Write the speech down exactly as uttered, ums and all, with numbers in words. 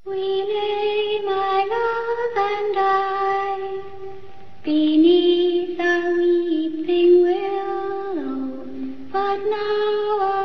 We lay, my love and I, beneath a weeping willow, but now